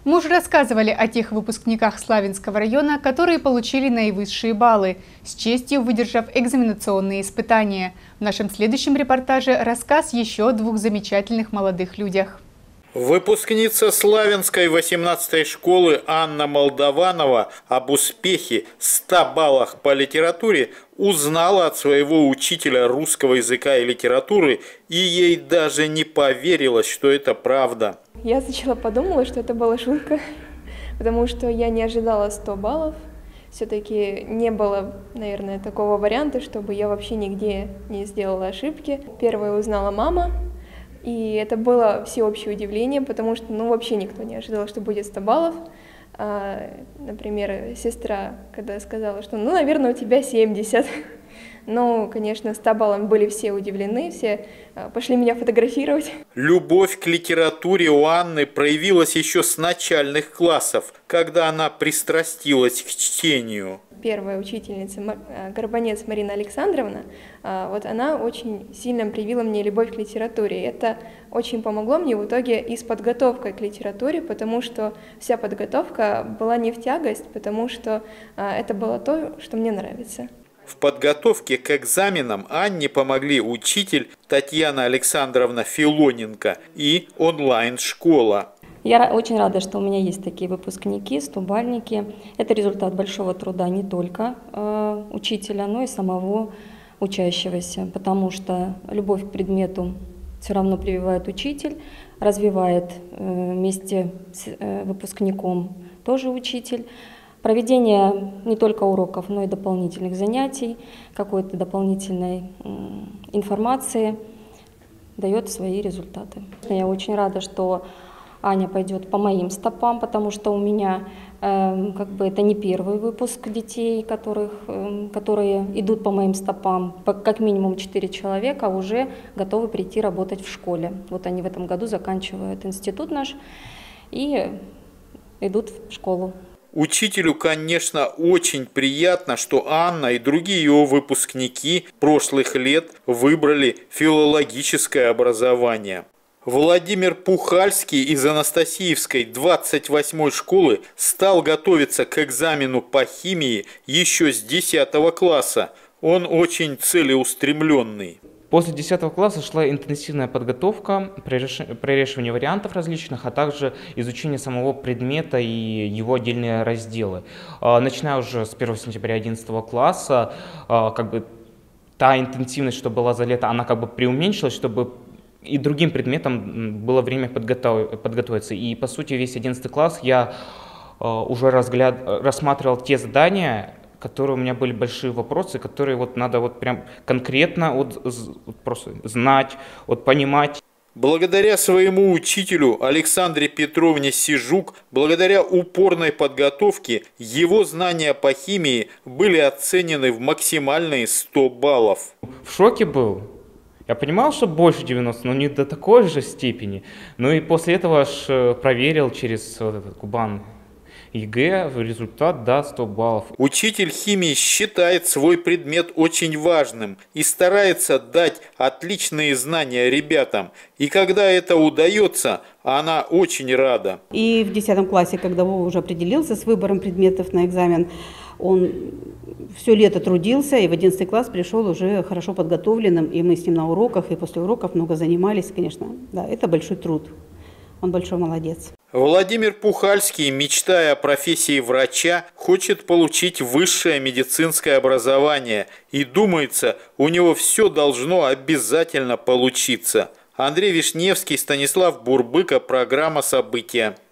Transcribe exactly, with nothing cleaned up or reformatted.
Мы уже рассказывали о тех выпускниках Славянского района, которые получили наивысшие баллы, с честью выдержав экзаменационные испытания. В нашем следующем репортаже рассказ еще о двух замечательных молодых людях. Выпускница Славянской восемнадцатой школы Анна Молдованова об успехе ста баллах по литературе узнала от своего учителя русского языка и литературы, и ей даже не поверилось, что это правда. Я сначала подумала, что это была шутка, потому что я не ожидала ста баллов. Все-таки не было, наверное, такого варианта, чтобы я вообще нигде не сделала ошибки. Первая узнала мама. И это было всеобщее удивление, потому что, ну, вообще никто не ожидал, что будет сто баллов. А, например, сестра, когда сказала, что, ну, наверное, у тебя семьдесят. Ну, конечно, ста баллами были все удивлены, все пошли меня фотографировать. Любовь к литературе у Анны проявилась еще с начальных классов, когда она пристрастилась к чтению. Первая учительница, Горбанец Марина Александровна, вот она очень сильно привила мне любовь к литературе. Это очень помогло мне в итоге и с подготовкой к литературе, потому что вся подготовка была не в тягость, потому что это было то, что мне нравится. В подготовке к экзаменам Анне помогли учитель Татьяна Александровна Филоненко и онлайн-школа. Я очень рада, что у меня есть такие выпускники, стобальники. Это результат большого труда не только э, учителя, но и самого учащегося, потому что любовь к предмету все равно прививает учитель, развивает э, вместе с э, выпускником тоже учитель. Проведение не только уроков, но и дополнительных занятий, какой-то дополнительной э, информации дает свои результаты. Я очень рада, что Аня пойдет по моим стопам, потому что у меня э, как бы это не первый выпуск детей, которых, э, которые идут по моим стопам. По, как минимум четыре человека уже готовы прийти работать в школе. Вот они в этом году заканчивают институт наш и идут в школу. Учителю, конечно, очень приятно, что Анна и другие ее выпускники прошлых лет выбрали филологическое образование. Владимир Пухальский из Анастасиевской двадцать восьмой школы стал готовиться к экзамену по химии еще с десятого класса. Он очень целеустремленный. После десятого класса шла интенсивная подготовка, прорешивание вариантов различных, а также изучение самого предмета и его отдельные разделы. Начиная уже с первого сентября одиннадцатого класса, как бы та интенсивность, что была за лето, она как бы преуменьшилась, чтобы и другим предметам было время подготов... подготовиться. И по сути весь одиннадцатый класс я уже разгляд... рассматривал те задания, которые у меня были большие вопросы, которые вот надо вот прям конкретно вот, вот просто знать, вот понимать. Благодаря своему учителю Александре Петровне Сижук, благодаря упорной подготовке, его знания по химии были оценены в максимальные сто баллов. В шоке был. Я понимал, что больше девяноста, но не до такой же степени. Ну и после этого аж проверил через вот этот Кубан. ЕГЭ, результат, да, сто баллов. Учитель химии считает свой предмет очень важным и старается дать отличные знания ребятам. И когда это удается, она очень рада. И в десятом классе, когда Вова уже определился с выбором предметов на экзамен, он все лето трудился, и в одиннадцатый класс пришел уже хорошо подготовленным, и мы с ним на уроках, и после уроков много занимались, конечно. Да, это большой труд. Он большой молодец. Владимир Пухальский, мечтая о профессии врача, хочет получить высшее медицинское образование. И думается, у него все должно обязательно получиться. Андрей Вишневский, Станислав Бурбыко, программа «События».